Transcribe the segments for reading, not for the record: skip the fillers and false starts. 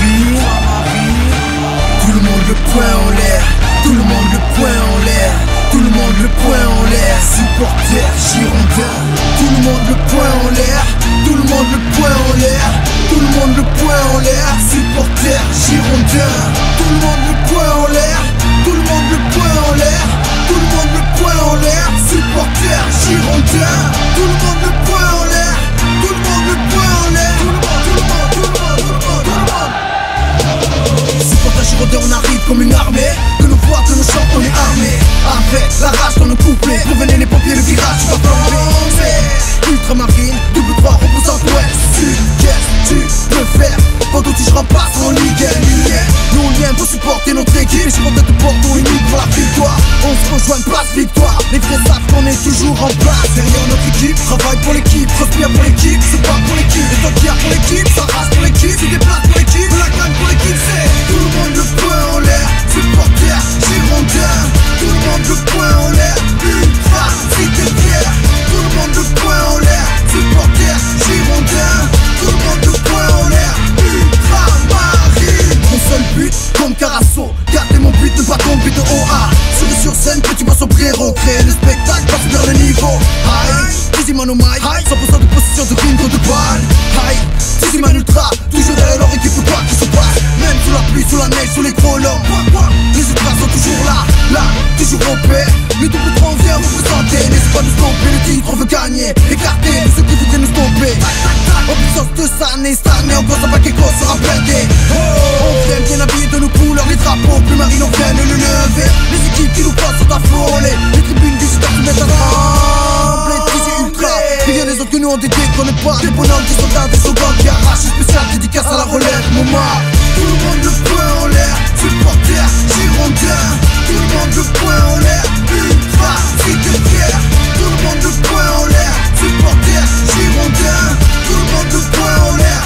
ultramarine. Tout le monde le poing en l'air, tout le monde le poing en l'air, tout le monde le poing en l'air. Supporters girondins, tout le monde le poing en l'air, tout le monde le poing en l'air, tout le monde le poing en l'air. Supporters girondins, tout le monde le poing en l'air, tout le monde le poing en l'air, tout le monde le poing en l'air. Supporters girondins, tout le monde le poing en l'air, tout le monde le poing en l'air, tout le monde, tout le monde, tout le monde, tout le monde, tout le monde. Supporters girondins, on arrive comme une armée, que nos voix, que nos chants, on est armés. Avec la rage dans nos couplets, prévenez les pompiers, le virage va flamber. Ultramarine, double 3, représente ouest, sud. Qu'est-ce que tu peux faire pendant que je repasse en Ligue 1? Nous on vient pour supporter notre équipe, et je compte de Porto unique pour la victoire. On se rejoint, place victoire, les vrais savent qu'on est toujours en place. Derrière notre équipe, travaille pour l'équipe, respire pour l'équipe, se bat pour l'équipe, et donc pour l'équipe, s'arrache pour l'équipe, se déplace pour l'équipe, la gagne pour l'équipe. C'est tout le monde le poing en l'air, supporters girondins, tout le monde le poing en l'air, ultra, si t'es fier. Tout le monde le poing en l'air, supporters girondins, tout le monde le poing en l'air, ultramarine. Mon seul but, comme Carasso, garder mon but, ne pas tomber de haut à. Sur scène, que tu passes au préro, créer le spectacle, passe vers le niveau. High, Dizzy Man au mic, 100% de position de ring ou de balle. High, Dizzy Man ultra, toujours derrière leur équipe, quoi qu'il se passe. Même sous la pluie, sous la neige, sous les colons. Les ultras sont toujours là, toujours au paix. Le double 3 on vient représenter, n'hésite pas à nous stopper, le titre on veut gagner. Écarter tous ceux qui voudraient nous stopper. En puissance de cette année, on pense pas quelque chose sera blindé. On vient bien habillé de nos couleurs, les drapeaux, plus marine on vient le lever. Les équipes qui nous passent sont affolées, les tribunes visiteurs se mettent à trembler. Dizzy ultra, rien des autres que nous on déconne pas. Des bonhommes, des soldats, des soldats qui arrachent une spéciale dédicace à la relève. Moment, tout le monde le poing en l'air, supporters girondins, tout le monde le poing en l'air, ultra, si t'es fier. Tout le monde le poing en l'air, supporters girondins, tout le monde le poing en l'air,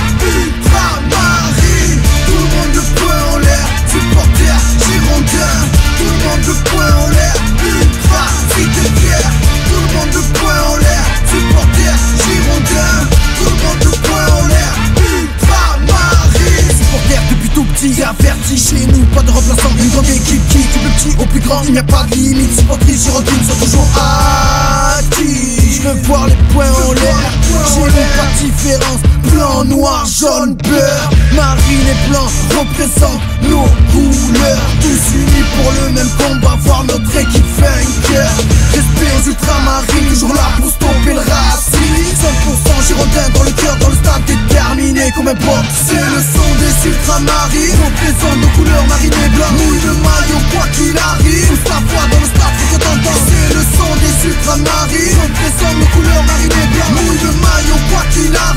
ultramarine. Tout le monde le poing en l'air, supporters girondins, tout le monde le poing en l'air, ultra, si t'es fier. Tout le monde le poing en l'air, supporters girondins, tout le monde le poing en l'air, ultramarine. Supporters depuis tout petit, c'est averti chez nous, pas de remplaçant, une grande équipe qui du plus petit au plus grand, il n'y a pas de limite. Supporters girondines sont toujours actifs. Je veux voir les poings en l'air, chez nous pas de différence. Blanc, noir, jaune, beurre, marine et blanc représentent nos couleurs. Tous unis pour le même combat, voir notre équipe vainqueur. Respect aux ultramarines, toujours là pour stopper le racisme. 100% girondin dans le cœur, dans le stade déterminé comme un box. C'est le son des ultramarines, représente nos couleurs marine et blanc. Mouille le maillot quoi qu'il arrive, pousse la voix dans le stade faut que t'entends. C'est le son des ultramarines, représente nos couleurs marine et blanc. Mouille le maillot quoi qu'il arrive.